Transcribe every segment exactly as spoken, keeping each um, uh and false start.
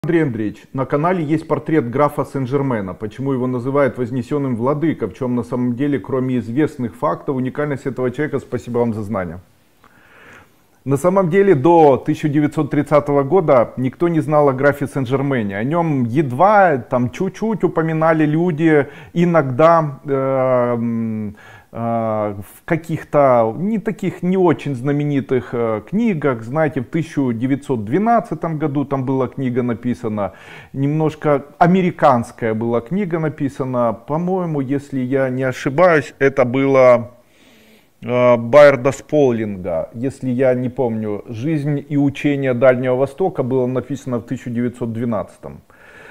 Андрей Андреевич, на канале есть портрет графа Сен-Жермена. Почему его называют вознесенным владыкой? В чем на самом деле, кроме известных фактов, уникальность этого человека? Спасибо вам за знания. На самом деле до тысяча девятьсот тридцатого года никто не знал о графе Сен-Жермене. О нем едва, там чуть-чуть упоминали люди, иногда э, э, в каких-то не таких не очень знаменитых э, книгах. Знаете, в тысяча девятьсот двенадцатом году там была книга написана, немножко американская была книга написана. По-моему, если я не ошибаюсь, это было Байарда Сполдинга, если я не помню, «Жизнь и учение Дальнего Востока» было написано в тысяча девятьсот двенадцатом.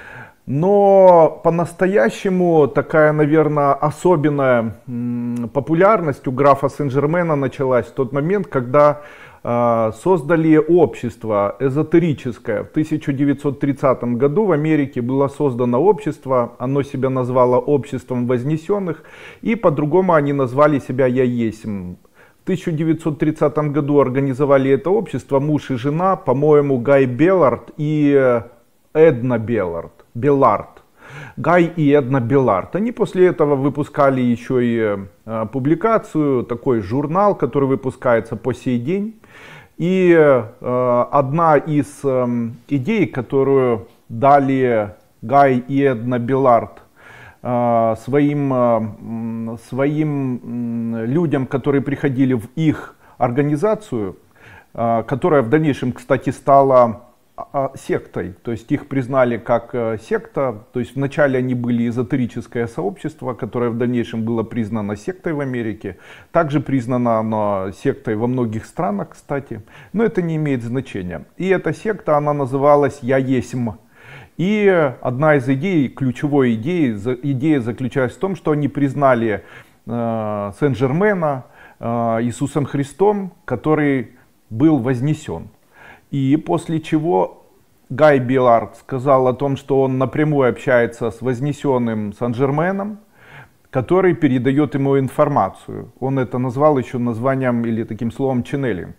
Но по-настоящему такая, наверное, особенная популярность у графа Сен-Жермена началась в тот момент, когда э, создали общество эзотерическое. В тысяча девятьсот тридцатом году в Америке было создано общество, оно себя назвало Обществом Вознесенных, и по-другому они назвали себя «Я есмь». В тысяча девятьсот тридцатом году организовали это общество муж и жена, по-моему, Гай Беллард и Эдна Беллард. Беллард. Гай и Эдна Беллард. Они после этого выпускали еще и э, публикацию, такой журнал, который выпускается по сей день. И э, одна из э, идей, которую дали Гай и Эдна Беллард э, своим, э, своим э, людям, которые приходили в их организацию, э, которая в дальнейшем, кстати, стала сектой, то есть их признали как секта, то есть вначале они были эзотерическое сообщество, которое в дальнейшем было признано сектой в Америке, также признано оно сектой во многих странах, кстати, но это не имеет значения. И эта секта, она называлась «Я есмь». И одна из идей, ключевой идеи, идея заключалась в том, что они признали э, Сен-Жермена э, Иисусом Христом, который был вознесен. И после чего Гай Беллард сказал о том, что он напрямую общается с вознесенным Сен-Жерменом, который передает ему информацию. Он это назвал еще названием или таким словом ченнелинг.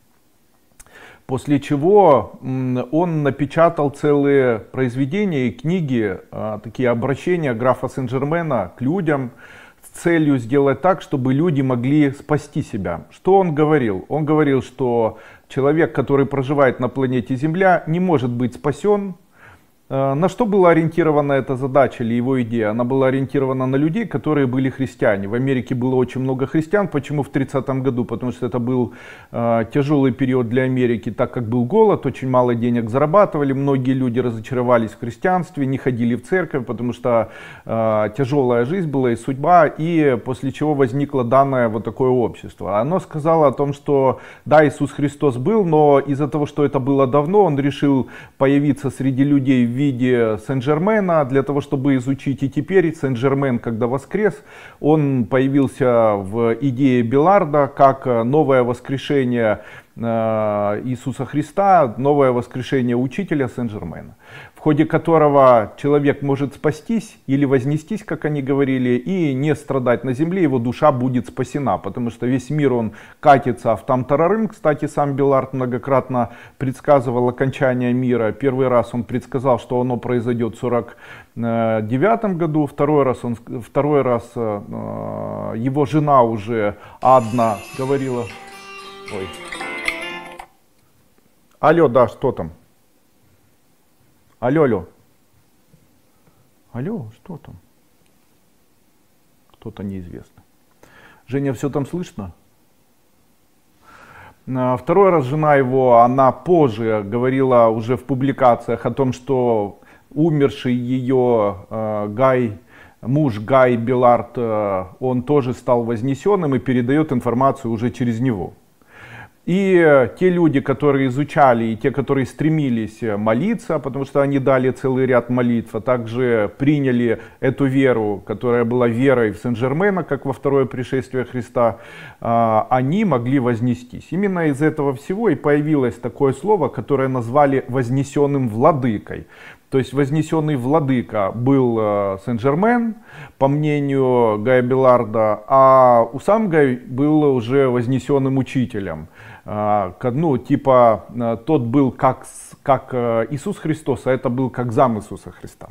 После чего он напечатал целые произведения и книги, такие обращения графа Сен-Жермена к людям, с целью сделать так, чтобы люди могли спасти себя. Что он говорил? Он говорил, что человек, который проживает на планете Земля, не может быть спасен. На что была ориентирована эта задача или его идея? Она была ориентирована на людей, которые были христиане. В Америке было очень много христиан. Почему в тридцатом году? Потому что это был э, тяжелый период для Америки, так как был голод, очень мало денег зарабатывали. Многие люди разочаровались в христианстве, не ходили в церковь, потому что э, тяжелая жизнь была и судьба. И после чего возникло данное вот такое общество. Оно сказало о том, что да, Иисус Христос был, но из-за того, что это было давно, он решил появиться среди людей в виде Сен-Жермена, для того, чтобы изучить. И теперь Сен-Жермен, когда воскрес, он появился в идее Белларда как новое воскрешение Иисуса Христа, новое воскрешение учителя Сен-Жермена, в ходе которого человек может спастись или вознестись, как они говорили, и не страдать на земле, его душа будет спасена, потому что весь мир он катится в там-тарарым. Кстати, сам Беллард многократно предсказывал окончание мира. Первый раз он предсказал, что оно произойдет в сорок девятом году, второй раз, он, второй раз его жена уже Адна говорила... Ой. Алло, да, что там? Алло, алло. Алло, что там? Кто-то неизвестно. Женя, все там слышно? Второй раз жена его, она позже говорила уже в публикациях о том, что умерший ее э, Гай, муж Гай Беллард, э, он тоже стал вознесенным и передает информацию уже через него. И те люди, которые изучали, и те, которые стремились молиться, потому что они дали целый ряд молитв, а также приняли эту веру, которая была верой в Сен-Жермена, как во второе пришествие Христа, они могли вознестись. Именно из этого всего и появилось такое слово, которое назвали вознесенным владыкой. То есть вознесенный владыка был Сен-Жермен, по мнению Гая Беларда, а сам Гай был уже вознесенным учителем. Ну, типа, тот был как, как Иисус Христос, а это был как зам Иисуса Христа.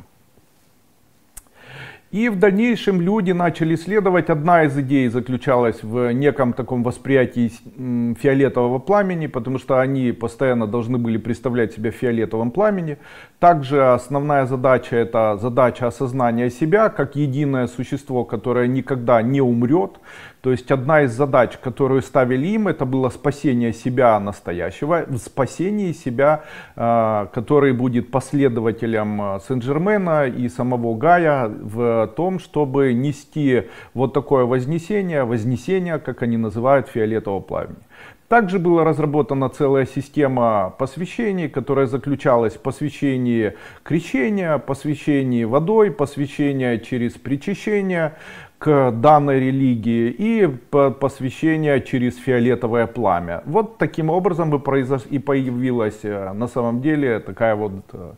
И в дальнейшем люди начали исследовать. Одна из идей заключалась в неком таком восприятии фиолетового пламени, потому что они постоянно должны были представлять себя в фиолетовом пламени. Также основная задача — это задача осознания себя как единое существо, которое никогда не умрет. То есть одна из задач, которую ставили им, это было спасение себя настоящего, спасение себя, который будет последователем Сен-Жермена и самого Гая в том, чтобы нести вот такое вознесение, вознесение, как они называют, фиолетового пламени. Также была разработана целая система посвящений, которая заключалась в посвящении крещения, посвящении водой, посвящения через причащение к данной религии и посвящение через фиолетовое пламя. Вот таким образом и появилась на самом деле такая вот,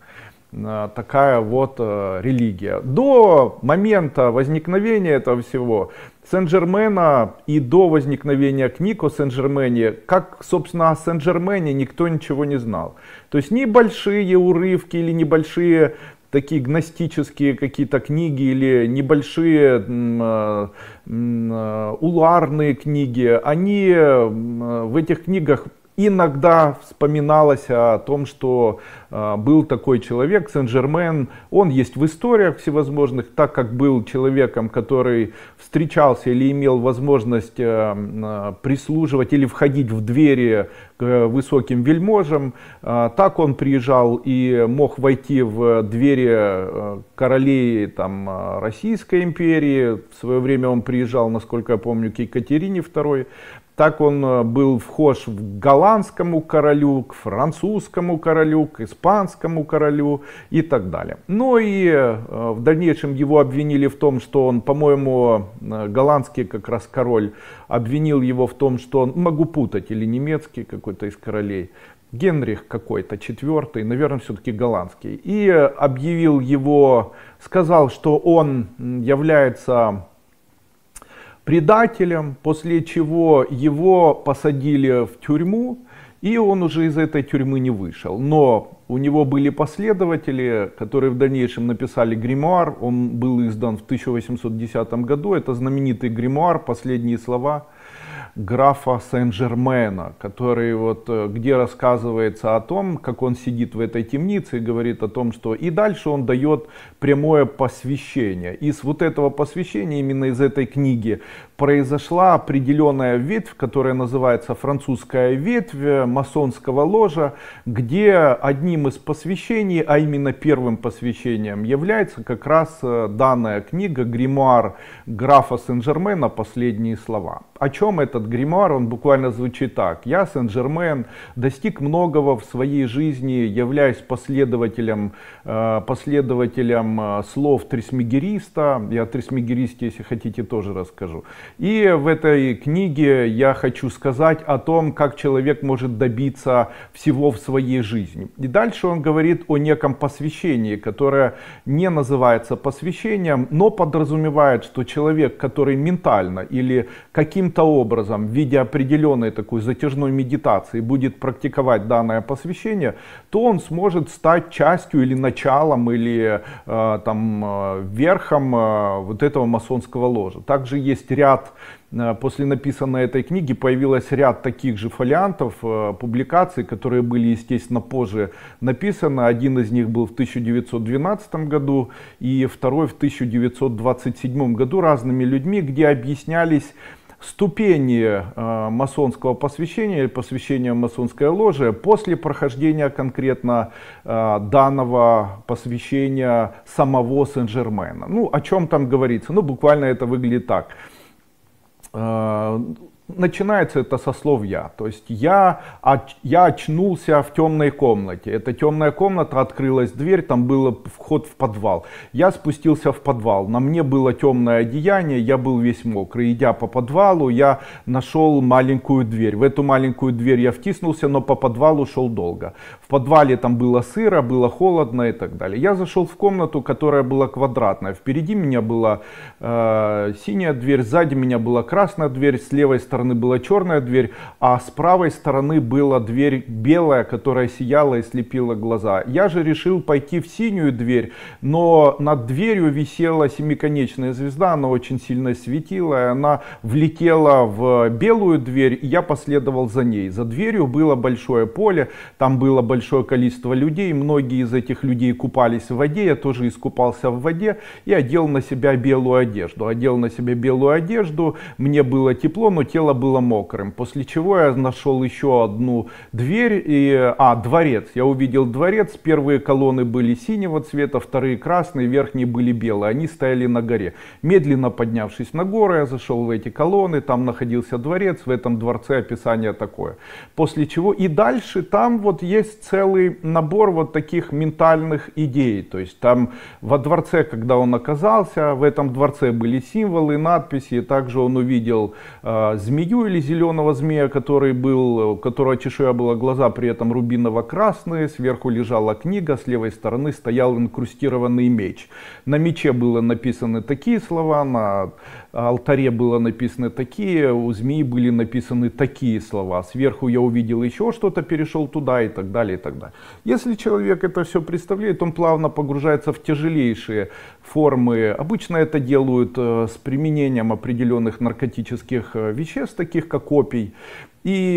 такая вот религия. До момента возникновения этого всего Сен-Жермена и до возникновения книг о Сен-Жермене, как, собственно, о Сен-Жермене никто ничего не знал. То есть небольшие урывки или небольшие такие гностические какие-то книги или небольшие э, э, уларные книги, они э, в этих книгах иногда вспоминалось о том, что э, был такой человек, Сен-Жермен. Он есть в историях всевозможных, так как был человеком, который встречался или имел возможность э, э, прислуживать или входить в двери к высоким вельможам. Э, так он приезжал и мог войти в двери э, королей там, Российской империи. В свое время он приезжал, насколько я помню, к Екатерине второй. Так он был вхож к голландскому королю, к французскому королю, к испанскому королю и так далее. Ну и в дальнейшем его обвинили в том, что он, по-моему, голландский как раз король, обвинил его в том, что он, могу путать, или немецкий какой-то из королей, Генрих какой-то, четвертый, наверное, все-таки голландский. И объявил его, сказал, что он является предателем, после чего его посадили в тюрьму, и он уже из этой тюрьмы не вышел. Но у него были последователи, которые в дальнейшем написали гримуар, он был издан в тысяча восемьсот десятом году, это знаменитый гримуар «Последние слова» графа Сен-Жермена, который вот, где рассказывается о том, как он сидит в этой темнице и говорит о том, что и дальше он дает прямое посвящение. Из вот этого посвящения, именно из этой книги, произошла определенная ветвь, которая называется французская ветвь масонского ложа, где одним из посвящений, а именно первым посвящением, является как раз данная книга, гримуар графа Сен-Жермена «Последние слова». О чем этот гримуар? Он буквально звучит так: я, Сен-Жермен, достиг многого в своей жизни, являюсь последователем, последователем слов Трисмегириста. Я о Трисмегиристе, если хотите, тоже расскажу. И в этой книге я хочу сказать о том, как человек может добиться всего в своей жизни. И дальше он говорит о неком посвящении, которое не называется посвящением, но подразумевает, что человек, который ментально или каким-то образом в виде определенной такой затяжной медитации будет практиковать данное посвящение, то он сможет стать частью или началом, или э, там, э, верхом э, вот этого масонского ложа. Также есть ряд, э, после написанной этой книги появилось ряд таких же фолиантов, э, публикаций, которые были, естественно, позже написаны. Один из них был в тысяча девятьсот двенадцатом году и второй в тысяча девятьсот двадцать седьмом году разными людьми, где объяснялись ступени э, масонского посвящения или посвящения масонской ложи после прохождения конкретно э, данного посвящения самого Сен-Жермена. Ну, о чем там говорится? Ну, буквально это выглядит так. Э, Начинается это со слов «я». То есть я, я очнулся в темной комнате. Эта темная комната, открылась дверь, там был вход в подвал. Я спустился в подвал. На мне было темное одеяние, я был весь мокрый. Идя по подвалу, я нашел маленькую дверь. В эту маленькую дверь я втиснулся, но по подвалу шел долго. В подвале там было сыро, было холодно и так далее. Я зашел в комнату, которая была квадратная. Впереди меня была э, синяя дверь, сзади меня была красная дверь, с левой стороны стороны была черная дверь, а с правой стороны была дверь белая, которая сияла и слепила глаза. Я же решил пойти в синюю дверь, но над дверью висела семиконечная звезда, она очень сильно светила, и она влетела в белую дверь, и я последовал за ней. За дверью было большое поле, там было большое количество людей, многие из этих людей купались в воде, я тоже искупался в воде и одел на себя белую одежду. Одел на себя белую одежду, мне было тепло, но тело было мокрым, после чего я нашел еще одну дверь, и, а, дворец, я увидел дворец, первые колонны были синего цвета, вторые красные, верхние были белые, они стояли на горе. Медленно поднявшись на гору, я зашел в эти колонны, там находился дворец, в этом дворце описание такое. После чего и дальше там вот есть целый набор вот таких ментальных идей, то есть там во дворце, когда он оказался, в этом дворце были символы, надписи, также он увидел э, змею или зеленого змея, который был, у которого чешуя была, глаза при этом рубиново-красные, сверху лежала книга, с левой стороны стоял инкрустированный меч. На мече было написаны такие слова, на алтаре было написаны такие, у змеи были написаны такие слова. Сверху я увидел еще что-то, перешел туда и так далее, и так далее. Если человек это все представляет, он плавно погружается в тяжелейшие формы. Обычно это делают с применением определенных наркотических веществ, таких как опий. И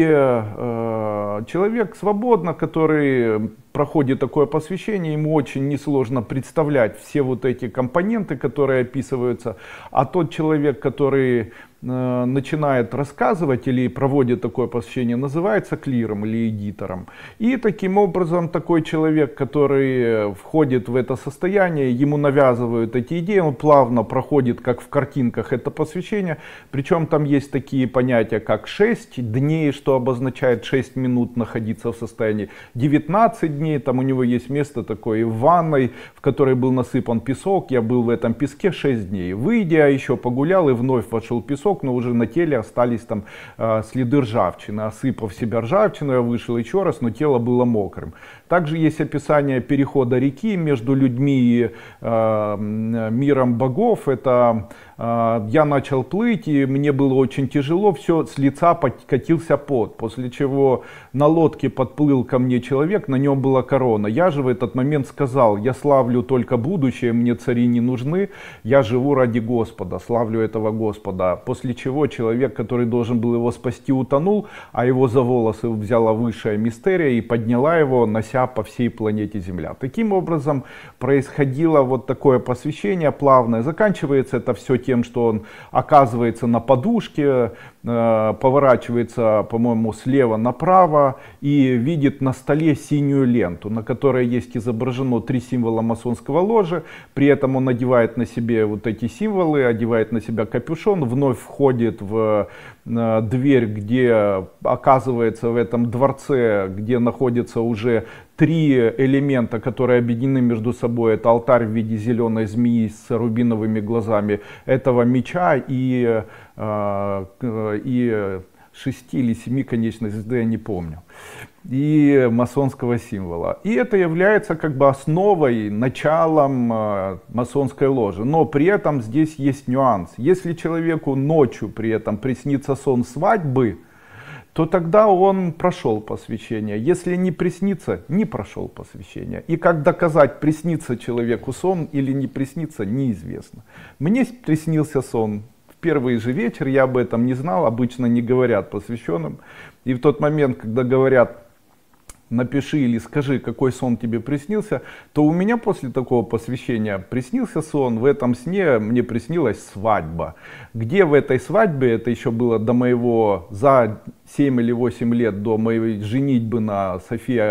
э, человек свободно, который проходит такое посвящение, ему очень несложно представлять все вот эти компоненты, которые описываются. А тот человек, который э, начинает рассказывать или проводит такое посвящение, называется клиром или эдитором. И таким образом такой человек, который входит в это состояние, ему навязывают эти идеи, он плавно проходит, как в картинках, это посвящение. Причем там есть такие понятия, как шесть дней, что обозначает шесть минут находиться в состоянии, девятнадцать дней, там у него есть место такое в ванной, в которой был насыпан песок, я был в этом песке шесть дней. Выйдя, еще погулял и вновь вошел песок, но уже на теле остались там э, следы ржавчины. Осыпав себя ржавчину, я вышел еще раз, но тело было мокрым. Также есть описание перехода реки между людьми и э, миром богов. Это э, я начал плыть, и мне было очень тяжело, все с лица катился пот, после чего на лодке подплыл ко мне человек, на нем была корона. Я же в этот момент сказал: я славлю только будущее, мне цари не нужны, я живу ради Господа, славлю этого Господа. После чего человек, который должен был его спасти, утонул, а его за волосы взяла высшая мистерия и подняла его, нося по всей планете Земля. Таким образом происходило вот такое посвящение плавное. Заканчивается это все тем, что он оказывается на подушке, э, поворачивается, по-моему, слева направо и видит на столе синюю ленту, на которой есть изображено три символа масонского ложа. При этом он надевает на себе вот эти символы, одевает на себя капюшон, вновь входит в э, дверь, где оказывается в этом дворце, где находится уже три элемента, которые объединены между собой. Это алтарь в виде зеленой змеи с рубиновыми глазами, этого меча и, э, и шести или семи конечной звезды, я не помню, и масонского символа. И это является как бы основой, началом э, масонской ложи. Но при этом здесь есть нюанс. Если человеку ночью при этом приснится сон свадьбы, то тогда он прошел посвящение. Если не приснится, не прошел посвящение. И как доказать, приснится человеку сон или не приснится, неизвестно. Мне приснился сон. В первый же вечер, я об этом не знал, обычно не говорят посвященным. И в тот момент, когда говорят: напиши или скажи, какой сон тебе приснился, то у меня после такого посвящения приснился сон. В этом сне мне приснилась свадьба. Где в этой свадьбе, это еще было до моего, за семь или восемь лет до моей женитьбы на Софии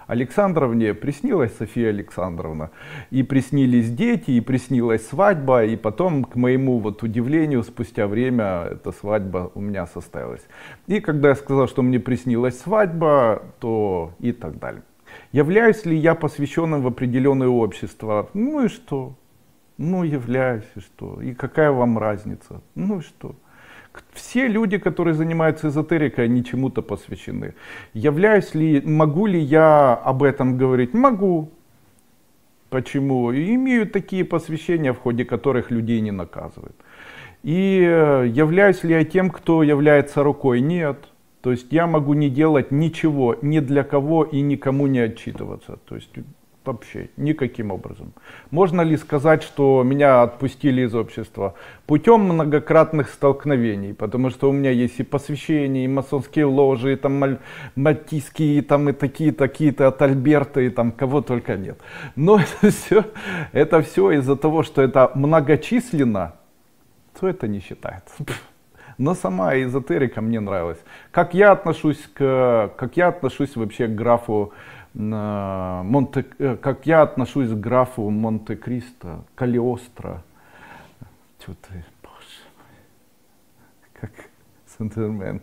Александровне приснилась София Александровна, и приснились дети, и приснилась свадьба, и потом, к моему вот удивлению, спустя время эта свадьба у меня состоялась. И когда я сказал, что мне приснилась свадьба, то и так далее. Являюсь ли я посвященным в определенное общество? Ну и что? Ну являюсь, и что? И какая вам разница? Ну и что? Все люди, которые занимаются эзотерикой, они чему-то посвящены. Являюсь ли, могу ли я об этом говорить? Могу. Почему? И имею такие посвящения, в ходе которых людей не наказывают. И являюсь ли я тем, кто является рукой? Нет. То есть я могу не делать ничего, ни для кого и никому не отчитываться. То есть вообще никаким образом. Можно ли сказать, что меня отпустили из общества? Путем многократных столкновений, потому что у меня есть и посвящения, и масонские ложи, и там мальтийские, и там и такие, такие-то от Альберта, и там кого только нет. Но это все, это все из-за того, что это многочисленно, то это не считается. Но сама эзотерика мне нравилась. Как я отношусь к, как я отношусь вообще к графу Монте, как я отношусь к графу Монте-Кристо, Калиостро. Чё ты, боже мой, как Сен-Жермен.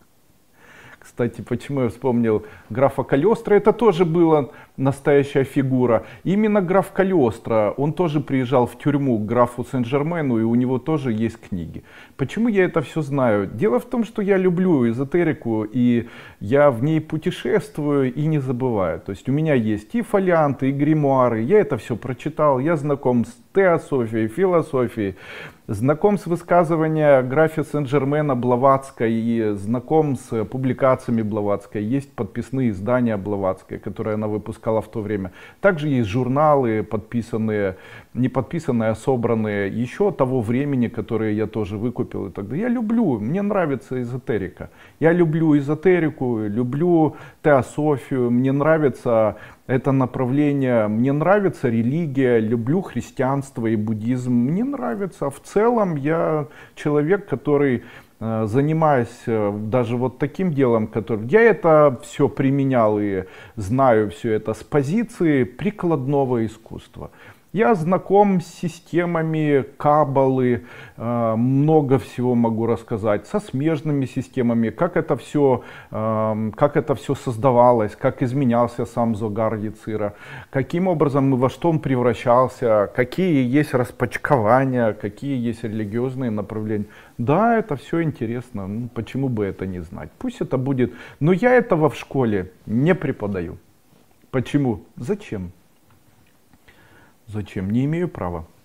Кстати, почему я вспомнил графа Калиостро, это тоже была настоящая фигура. Именно граф Калиостро, он тоже приезжал в тюрьму к графу Сен-Жермену, и у него тоже есть книги. Почему я это все знаю? Дело в том, что я люблю эзотерику, и я в ней путешествую и не забываю. То есть у меня есть и фолианты, и гримуары, я это все прочитал, я знаком с теософией, философией, знаком с высказыванием графа Сен-Жермена Блаватской и знаком с публикациями Блаватской. Есть подписные издания Блаватской, которые она выпускала в то время. Также есть журналы, подписанные, не подписанные, а собранные еще того времени, которые я тоже выкупил. И так далее. Я люблю, мне нравится эзотерика. Я люблю эзотерику, люблю теософию, мне нравится это направление, мне нравится религия, люблю христианство и буддизм, мне нравится. В целом я человек, который, занимаясь даже вот таким делом, который, я это все применял и знаю все это с позиции прикладного искусства. Я знаком с системами каббалы, много всего могу рассказать, со смежными системами, как это все, как это все создавалось, как изменялся сам Зогар Яцира, каким образом и во что он превращался, какие есть распочкования, какие есть религиозные направления. Да, это все интересно, ну, почему бы это не знать? Пусть это будет, но я этого в школе не преподаю. Почему? Зачем? Зачем? Не имею права.